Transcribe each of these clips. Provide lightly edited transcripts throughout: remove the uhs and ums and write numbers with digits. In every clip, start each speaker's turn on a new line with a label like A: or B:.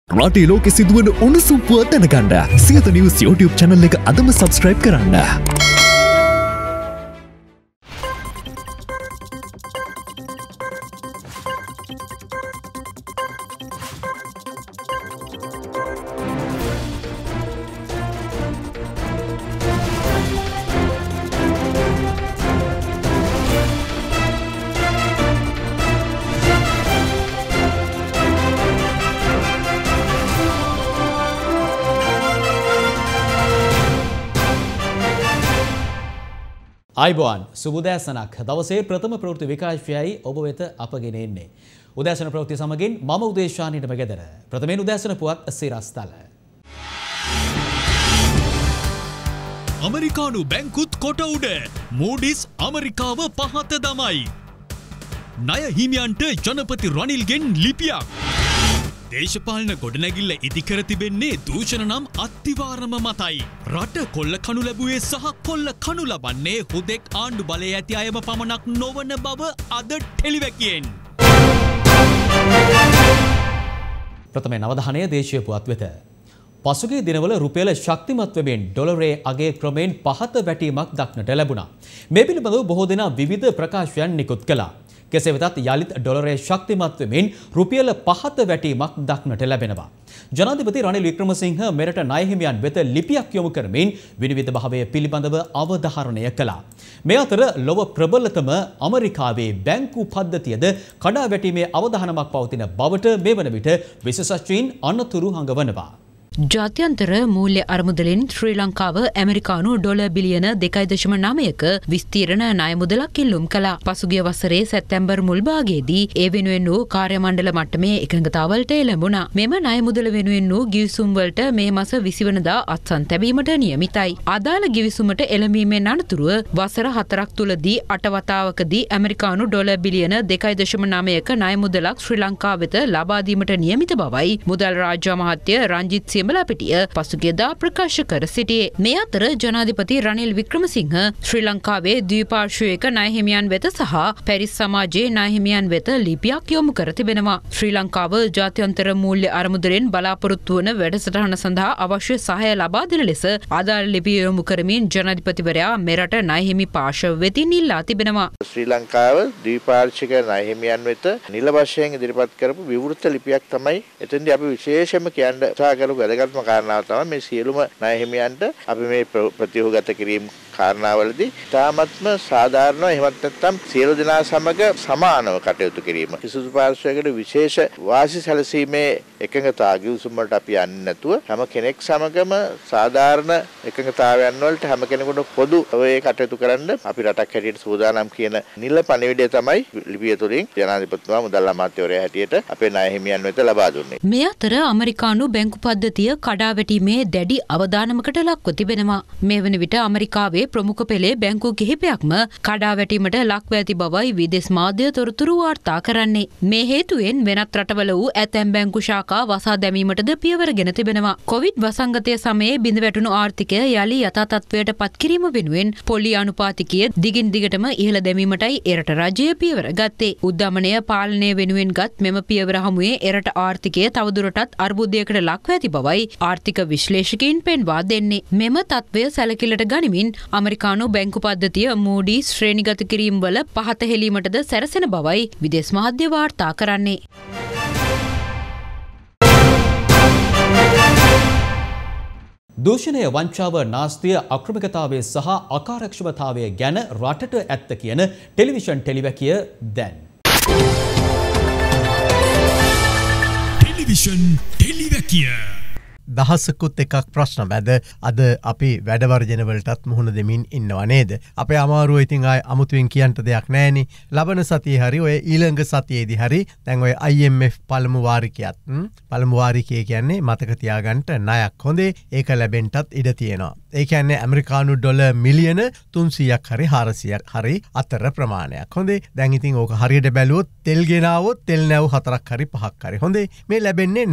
A: රටේ ලෝකෙ සිදුවන උණුසුම් පුවත් දැනගන්න සියත නිවුස් YouTube channel එක අදම subscribe කරන්න.
B: අයිබෝන් සුබදෑසනක් දවසේ ප්‍රථම ප්‍රවෘත්ති විකාශයයි ඔබ වෙත අපගෙන එන්නේ. උදෑසන ප්‍රවෘත්ති සමගින් මම උදේශානීට මගෙදර. ප්‍රථමයෙන් උදෑසන පුවත් සිරස්තල.
C: අමරිකානු බැංකුත් කොට උඩ මූඩිස් අමරිකාව පහත දමයි. ණය හිමියන්ට ජනපති රනිල්ගෙන් ලිපියක්. දේශපාලන ගොඩනැගිල්ල ඉදිකර තිබෙන්නේ දූෂණ නම් අත්තිවාරම මතයි. රට කොල්ල කණු ලැබුවේ සහ කොල්ල කණු ලබන්නේ හුදෙක් ආණ්ඩු බලය ඇති අයම පමණක් නොවන බව අද ටෙලිවැකියෙන්.
B: ප්‍රථමයෙන් අවධානය දේශීය පුවත් වෙත. පසුගිය දිනවල රුපියල ශක්තිමත් වෙමින් ඩොලරයේ අගය ක්‍රමයෙන් පහත වැටීමක් දක්නට ලැබුණා. මේ පිළිබඳව බොහෝ දෙනා විවිධ ප්‍රකාශයන් නිකුත් කළා. කෙසේ වෙතත් යලිත් ඩොලරයේ ශක්තිමත් වෙමින් රුපියල පහත වැටීමක් දක්නට ලැබෙනවා. ජනාධිපති රනිල් වික්‍රමසිංහ මෙරට ණය හිමියන් වෙත ලිපියක් යොමු කරමින් විනිවිද භාවය පිළිබඳව අවධාරණය කළා. මේ අතර ලොව ප්‍රබලතම අමරිකාවේ බැංකු පද්ධතියද කඩා වැටීමේ අවධානමක් පවතින බවට මේ වන විට විශේෂඥයින් අනතුරු හඟවනවා.
D: ජාත්‍යන්තර මූල්‍ය අරමුදලින් ශ්‍රී ලංකාව ඇමරිකානු ඩොලර් බිලියන 2.9ක විස්තීර්ණ ණය මුදලක් ඉල්ලුම් කළා. පසුගිය වසරේ සැප්තැම්බර් මුල් භාගයේදී ඒ වෙනුවෙන් වූ කාර්ය මණ්ඩල මට්ටමේ එකඟතාවලට එළඹුණා. මෙම ණය මුදල වෙනුවෙන් වූ ගිවිසුම් වලට මේ මාස 20 වෙනිදා අත්සන් තැබීමට නියමිතයි. අදාළ ගිවිසුමට එළඹීමෙන් අනතුරුව වසර 4ක් තුලදී 8 වතාවකදී ඇමරිකානු ඩොලර් බිලියන 2.9ක ණය මුදලක් ශ්‍රී ලංකාව වෙත ලබා දීමට නියමිත බවයි මුදල් රාජ්‍ය අමාත්‍ය රංජිත් සියඹලාපිටිය පසුගියදා ප්‍රකාශ කර සිටියේ. මේ අතර ජනාධිපති රනිල් වික්‍රමසිංහ ශ්‍රී ලංකාවේ ද්විපාර්ශ්වයක ණය හිමියන් වෙත සහ පැරිස් සමාජයේ ණය හිමියන් වෙත ලිපියක් යොමු කර තිබෙනවා. ශ්‍රී ලංකාව ජාත්‍යන්තර මූල්‍ය අරමුදලෙන් බලාපොරොත්තු වන වැඩසටහන සඳහා අවශ්‍ය සහාය ලබා දෙන ලෙස ආදාළ ලිපිය යොමු කරමින් ජනාධිපතිවරයා මෙරට ණය හිමි පාර්ශ්ව වෙතින් ඉල්ලා තිබෙනවා.
E: ශ්‍රී ලංකාව ද්විපාර්ශ්වික ණය හිමියන් වෙත නිල වශයෙන් ඉදිරිපත් කරපු විවෘත ලිපියක් තමයි එතෙන්දී අපි විශේෂයෙන්ම කියන්න උත්සාහ කරපු වැදගත්ම කාරණාව තමයි මේ සියලුම ණය හිමියන්ට අපි මේ ප්‍රතිවගත කිරීම කාරණාවලදී තාමත්ම සාධාරණව එහෙමත් නැත්නම් සියලු දෙනා සමග සමානව කටයුතු කිරීම. කිසිදු පාර්ශ්වයකට විශේෂ වාසි සැලසීමේ එකඟතාව ගිවිසුම් වලට අපි යන්නේ නැතුව හැම කෙනෙක් සමගම සාධාරණ එකඟතාවයන් වලට හැම කෙනෙකුට පොදු ඔය කටයුතු කරන්න අපි රටක් හැටියට සූදානම් කියන නිල පණිවිඩය තමයි ලිපිය තුළින් ජනාධිපතිතුමා මුදල් අමාත්‍යවරයා හැටියට අපේ ණය හිමියන් වෙත ලබා දුන්නේ.
D: මේ අතර ඇමරිකානු බැංකු පද්ධතිය කඩාවැටීමේ දැඩි අවධානමකට ලක්ව තිබෙනවා. මේ වන විට ඇමරිකාවේ ප්‍රමුඛ පෙළේ බැංකු කිහිපයක්ම කඩාවැටීමට ලක්ව ඇති බවයි විදේශ මාධ්‍ය තොරතුරු වාර්තා කරන්නේ. මේ හේතුවෙන් වෙනත් රටවල වූ ඇතැම් බැංකු ශාඛා වසා දැමීමටද පියවරගෙන තිබෙනවා. කොවිඩ් වසංගතය සමයේ බිඳ වැටුණු ආර්ථිකය යලි යථා තත්ත්වයට පත් කිරීම වෙනුවෙන් පොලි අනුපාතිකය දිගින් දිගටම ඉහළ දැමීමටයි එරට රජය පියවර ගත්තේ. උද්දමනය පාලනය වෙනුවෙන් ගත් මෙම පියවර හමුවේ එරට ආර්ථිකය තවදුරටත් අර්බුදයකට ලක්ව ඇති බවයි ආර්ථික විශ්ලේෂකයින් පෙන්වා දෙන්නේ. මෙම තත්ත්වය සැලකිල්ලට ගනිමින් ඇමරිකානු බැංකු පද්ධතිය මූඩීස් ශ්‍රේණිගත කිරීම වල පහත හෙලීමටද සැරසෙන බවයි විදේශ මාධ්‍ය වාර්තා කරන්නේ.
B: දූෂණය, වංචාව, නාස්තිය, අක්‍රමිකතාවය සහ අකාර්යක්ෂමතාවය ගැන රටට ඇත්ත කියන ටෙලිවිෂන් ටෙලිවැකිය දැන්.
C: ටෙලිවිෂන් ටෙලිවැකිය
F: දහසකුත් එකක් ප්‍රශ්න මැද අද අපි වැඩවර්ජනවලටත් මුහුණ දෙමින් ඉන්නවා නේද. අපේ අමාරුව ඉතින් අය අමුතුවෙන් කියන්ට දෙයක් නෑනේ. ලබන සතිය හරි ඔය ඊළඟ සතියේදී හරි දැන් ඔය IMF පළමු වාරිකයත් පළමු වාරිකය කියන්නේ මතක තියාගන්න ණයක් හොඳේ ඒක ලැබෙන්නටත් ඉඩ තියෙනවා. ඒ කියන්නේ ඇමරිකානු ඩොලර් මිලියන 300ක් හරි 400ක් හරි අතර ප්‍රමාණයක්. හොඳේ. දැන් ඉතින් ඕක හරියට බැලුවොත් තෙල් ගෙනාවොත් තෙල් නැව් 4ක් හරි 5ක් හරි. හොඳේ. මේ ලැබෙන්නේ ණය.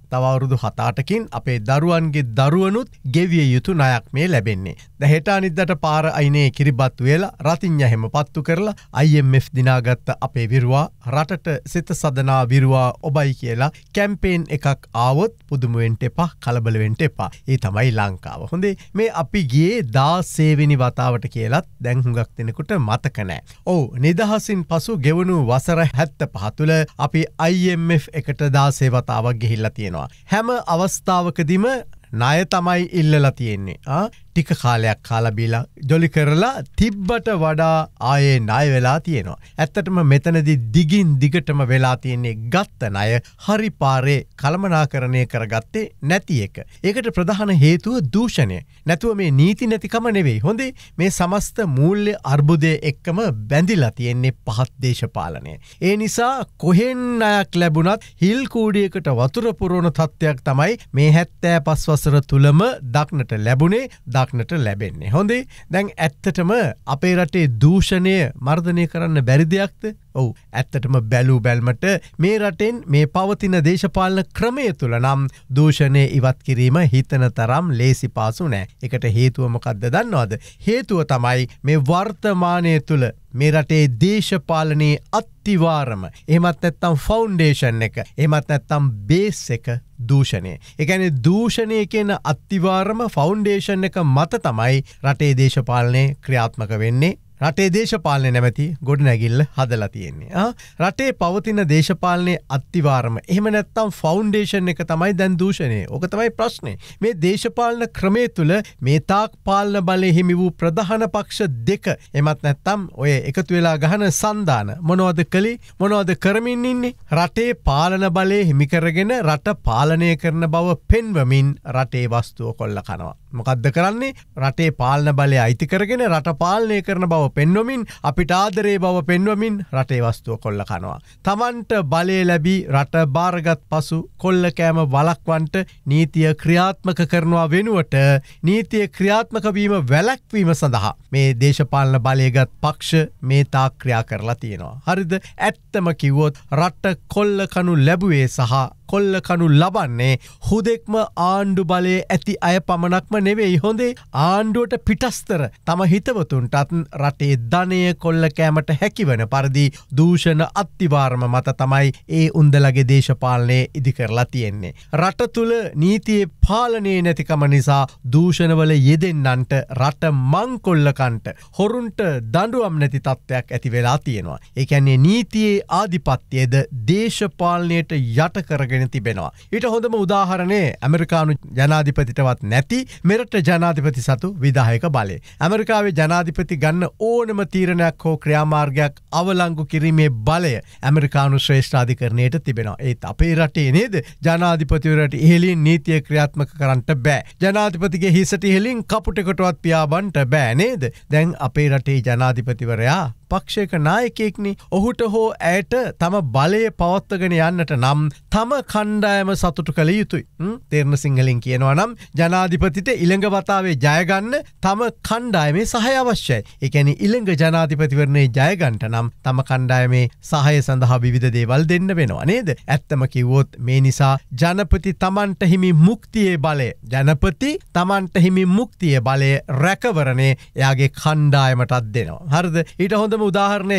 F: තව අවුරුදු 7-8කින් අපේ දරුවන්ගේ දරුවනුත් ගෙවිය යුතු ණයක් මේ ලැබෙන්නේ. දැන් හෙට අනිද්දාට පාර අයිනේ කිරිබත් වේලා රතිඤ්ඤ හැම පත්තු කරලා IMF දිනාගත්ත අපේ විරුවා රටට සිත සදනා විරුවා ඔබයි කියලා කැම්පේන් එකක් ආවොත් පුදුම වෙන්න එපා, කලබල වෙන්න එපා. ඒ තමයි ලංකාව. හොඳේ මේ අපි ගියේ 16 වෙනි වතාවට කියලත් දැන් හුඟක් දෙනෙකුට මතක නැහැ. ඔව් නිදහසින් පසු ගෙවුණු වසර 75 තුළ අපි IMF එකට 16 වතාවක් ගිහිල්ලා තියෙනවා. හැම අවස්ථාවකදීම ණය තමයි ඉල්ලලා තියෙන්නේ. ටික කාලයක් කාලා බීලා ජොලි කරලා තිබ්බට වඩා ආයේ ණය වෙලා තියෙනවා. ඇත්තටම මෙතනදී දිගින් දිගටම වෙලා තියෙන්නේ ගත්ත ණය හරි පාරේ කළමනාකරණය කරගත්තේ නැති එක. ඒකට ප්‍රධාන හේතුව දූෂණය. නැතුව මේ නීති නැතිකම නෙවෙයි. හොඳේ මේ සමස්ත මූල්‍ය අර්බුදයේ එක්කම බැඳිලා තියෙන්නේ පහත් දේශපාලනය. ඒ නිසා කොහෙන් ණයක් ලැබුණත් හිල් කූඩියකට වතුර පුරවන තත්ත්වයක් තමයි මේ 75 වසර තුලම දක්නට ලැබුණේ. දක්නට ලැබෙන්නේ. හොඳේ දැන් ඇත්තටම අපේ රටේ දූෂණය මර්ධනය කරන්න බැරි දෙයක්ද? ඔව් ඇත්තටම බැලූ බැල්මට මේ රටෙන් මේ පවතින දේශපාලන ක්‍රමය තුළ නම් දූෂණය ඉවත් කිරීම හිතන තරම් ලේසි පාසු නෑ. ඒකට හේතුව මොකක්ද දන්නවද? හේතුව තමයි මේ වර්තමානය තුළ මේ රටේ දේශපාලනයේ අත්තිවාරම එහෙමත් නැත්නම් ෆවුන්ඩේෂන් එක එහෙමත් නැත්නම් බේස් එක දූෂණය. ඒ කියන්නේ දූෂණය කියන අත්තිවාරම ෆවුන්ඩේෂන් එක මත තමයි රටේ දේශපාලනය ක්‍රියාත්මක වෙන්නේ. රටේ දේශපාලනය නැමැති ගොඩනැගිල්ල හදලා තියෙන්නේ. රටේ පවතින දේශපාලනයේ අත්තිවාරම එහෙම නැත්නම් ෆවුන්ඩේෂන් එක තමයි දැන් දූෂණය. ඕක තමයි ප්‍රශ්නේ. මේ දේශපාලන ක්‍රමයේ තුල මේ තාක් පාලන බලය හිමි වූ ප්‍රධාන පක්ෂ දෙක එමත් නැත්නම් ඔය එකතු වෙලා ගහන සන්දාන මොනවද කළේ? මොනවද කරමින් ඉන්නේ? රටේ පාලන බලය හිමි කරගෙන රට පාලනය කරන බව පෙන්වමින් රටේ වස්තුව කොල්ල කනවා. මොකද්ද කරන්නේ? රටේ පාලන බලය අයිති කරගෙන රට පාලනය කරන බව පෙන්වමින් අපිට ආදරේ බව පෙන්වමින් රටේ වස්තුව කොල්ල කනවා. තමන්ට බලය ලැබී රට බාරගත් පසු කොල්ල කෑම වළක්වන්නට නීතිය ක්‍රියාත්මක කරනවා වෙනුවට නීතිය ක්‍රියාත්මක වීම වැළැක්වීම සඳහා මේ දේශපාලන බලයගත් පක්ෂ මේ තාක් ක්‍රියා කරලා තියෙනවා. හරිද? ඇත්තම කිව්වොත් රට කොල්ල කනු ලැබුවේ සහ කොල්ල කනු ලබන්නේ හුදෙක්ම ආණ්ඩු බලයේ ඇති අය පමණක්ම නෙවෙයි. හොඳේ ආණ්ඩුවට පිටස්තර තම හිතවතුන්ටත් රටේ ධනය කොල්ල කෑමට හැකිවන පරිදි දූෂණ අත්තිවාරම මත තමයි ඒ උන්දලගේ දේශපාලනය ඉදි කරලා තියෙන්නේ. රට තුළ නීතියේ පාලනයේ නැතිකම නිසා දූෂණවල යෙදෙන්නන්ට රට මංකොල්ලකන්ට හොරුන්ට දඬුවම් නැති තත්ත්වයක් ඇති වෙලා තියෙනවා. ඒ කියන්නේ නීතියේ ආධිපත්‍යයද දේශපාලනයට යට කරගෙන තිබෙනවා. ඊට හොඳම උදාහරණය ඇමරිකානු ජනාධිපතිටවත් නැති මෙරට ජනාධිපති සතු විධායක බලය. ඇමරිකාවේ ජනාධිපති ගන්න ඕනම තීරණයක් හෝ ක්‍රියාමාර්ගයක් අවලංගු කිරීමේ බලය ඇමරිකානු ශ්‍රේෂ්ඨාධිකරණයට තිබෙනවා. ඒත් අපේ රටේ නේද ජනාධිපතිවරට ඉහළින් නීතිය ක්‍රියාත්මක කරන්න බෑ. ජනාධිපතිගේ හිසට ඉහළින් කපුටකටවත් පියාඹන්න බෑ නේද? දැන් අපේ රටේ ජනාධිපතිවරයා පක්ෂයක නායකයෙක්නි. ඔහුට හෝ ඇයට තම බලය පවත්වගෙන යන්නට නම් තම කණ්ඩායම සතුටු කළ යුතුයි. තේරෙන සිංහලෙන් කියනවා නම් ජනාධිපතිට ඊළඟ වතාවේ ජය ගන්න තම කණ්ඩායමේ සහාය අවශ්‍යයි. ඒ කියන්නේ ඊළඟ ජනාධිපතිවරණේ ජය ගන්නට නම් තම කණ්ඩායමේ සහාය සඳහා විවිධ දේවල් දෙන්න වෙනවා නේද? ඇත්තම කිව්වොත් මේ නිසා ජනපති තමන්ට හිමි මුක්තියේ බලය ජනපති තමන්ට හිමි මුක්තියේ බලය රැකවරණේ එයාගේ කණ්ඩායමටත් දෙනවා. හරිද? ඊට හොඳ උදාහරණය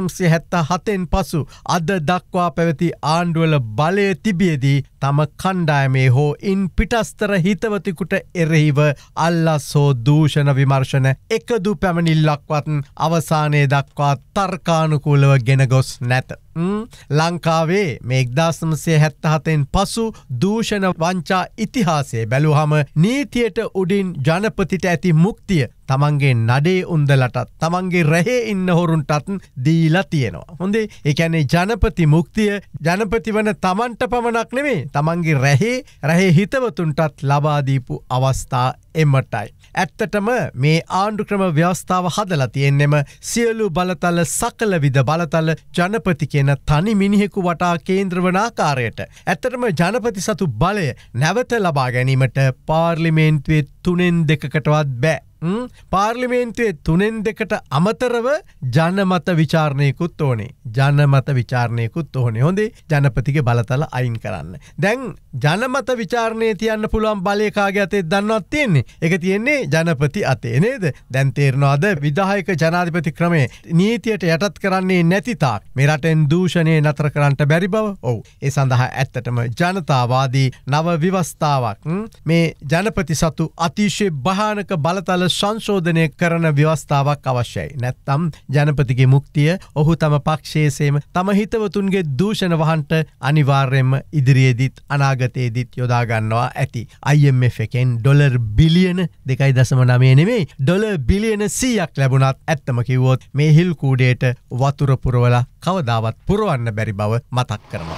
F: 1977න් පසු අද දක්වා පැවති ආණ්ඩුවල බලය තිබියදී තම කණ්ඩායමේ හෝ ඉන් පිටස්තර හිතවතිකුට එරෙහිව අල්ලස් හෝ දූෂණ විමර්ශන එකදු පැමිණිල්ලක්වත් අවසානයේ දක්වා තර්කානුකූලව ගෙන ගොස් නැත. ලංකාවේ මේ 1977න් පසු දූෂණ වංචා ඉතිහාසයේ බැලුවහම නීතියට උඩින් ජනපතිට ඇති මුක්තිය තමන්ගේ නඩේ උන්දලටත් තමන්ගේ රැහේ ඉන්න හොරුන්ටත් දීලා තියෙනවා. හොඳේ ඒ කියන්නේ ජනපති මුක්තිය ජනපති වන තමන්ට පමණක් නෙමෙයි තමන්ගේ රැහේ හිතවතුන්ටත් ලබා දීපු අවස්ථා එමටයි. ඇත්තටම මේ ආණ්ඩු ක්‍රම ව්‍යවස්ථාව හදලා තියෙන්නෙම සියලු බලතල සකල විද බලතල ජනපති කියන තනි මිනිහෙකු වටා කේන්ද්‍ර වන ආකාරයට. ඇත්තටම ජනපති සතු බලය නැවත ලබා ගැනීමට පාර්ලිමේන්තුවේ 3/2කටවත් බෑ. පාර්ලිමේන්තුවේ 3/2ට අමතරව ජනමත විචාරණයකුත් ඕනේ. ජනමත විචාරණයකුත් ඕනේ. හොඳේ ජනපතිගේ බලතල අයින් කරන්න. දැන් ජනමත විචාරණයේ තියන්න පුළුවන් බලය කාගේ අතේ දන්නවත් තියෙන්නේ. ඒක තියෙන්නේ ජනපති අතේ නේද? දැන් තේරෙනවද විධායක ජනාධිපති ක්‍රමය නීතියට යටත් කරන්නේ නැති තාක් මේ රටෙන් දූෂණය නතර කරන්න බැරි බව. ඔව්. ඒ සඳහා ඇත්තටම ජනතාවාදී නව ව්‍යවස්ථාවක් මේ ජනපති සතු අතිශය භයානක බලතල සංශෝධනය කරන ව්‍යවස්ථාවක් අවශ්‍යයි. නැත්තම් ජනපතිගේ මුක්තිය ඔහු තම පක්ෂයේසේම තම හිතවතුන්ගේ දූෂණ වහන්ට අනිවාර්යයෙන්ම ඉදිරියේදීත් අනාගතයේදීත් යොදා ගන්නවා ඇති. IMF එකෙන් ඩොලර් බිලියන 2.9 නෙමෙයි ඩොලර් බිලියන 100ක් ලැබුණත් ඇත්තම කිව්වොත් මේ හිල් කූඩේට වතුර පුරවලා කවදාවත් පුරවන්න බැරි බව මතක් කරනවා.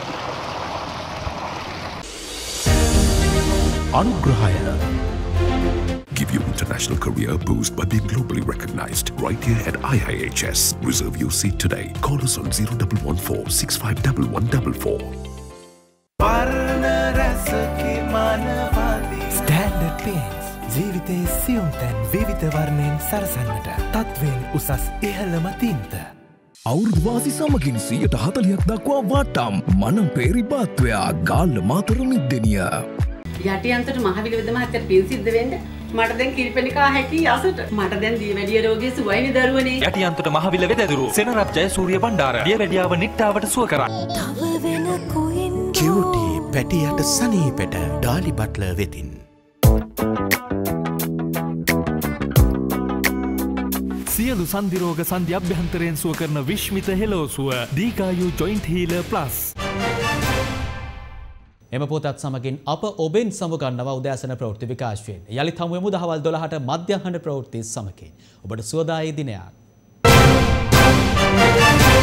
G: Anugrahaya. Give your international career a boost by being globally recognized right here at IIHS. Reserve your seat today. Call us on 0114 651144.
H: Standard Paints. ජීවිතේ සියුම් තැන් විවිධ වර්ණයෙන් සරසන්නට තත්වෙන් උසස් ඉහළම තින්ත.
I: අවුරුදුවාසි සමගින් 140ක් දක්වා වාටම් මනම් පේරි පාත්වයා ගාල්ල මාතර මිද්දෙනිය.
J: යටියන්තට මහවිල මහත්තයට පින් සිද්ධ වෙන්න මට දැන් කිරිපැණිකා හැකි අසට මට දැන් දියවැඩිය රෝගී සුවයිනි දරුවනේ.
K: යටියන්තට මහවිල වෙදදුරු සෙනරත් ජයසූරිය බණ්ඩාර දියවැඩියාව නිට්ටාවට සුව කරා.
H: තව වෙන කොයින් කියුටි පැටියට සනීපෙට ඩාලි බට්ලර් වෙතින්.
K: සියලු සන්ධිරෝග සන්ධි අභ්‍යන්තරයෙන් සුව කරන විශ්මිත හෙලෝසුව දීකායු ජොයින්ට් හීලර් ප්ලස්.
B: එම පොතත් සමගින් අප ඔබෙන් සමුගන්නවා උදෑසන ප්‍රවෘත්ති විකාශයෙන්. යළිත් හමු වෙමු දහවල් 12ට මධ්‍යහන ප්‍රවෘත්ති සමගින්. ඔබට සුවදායී දිනයක්.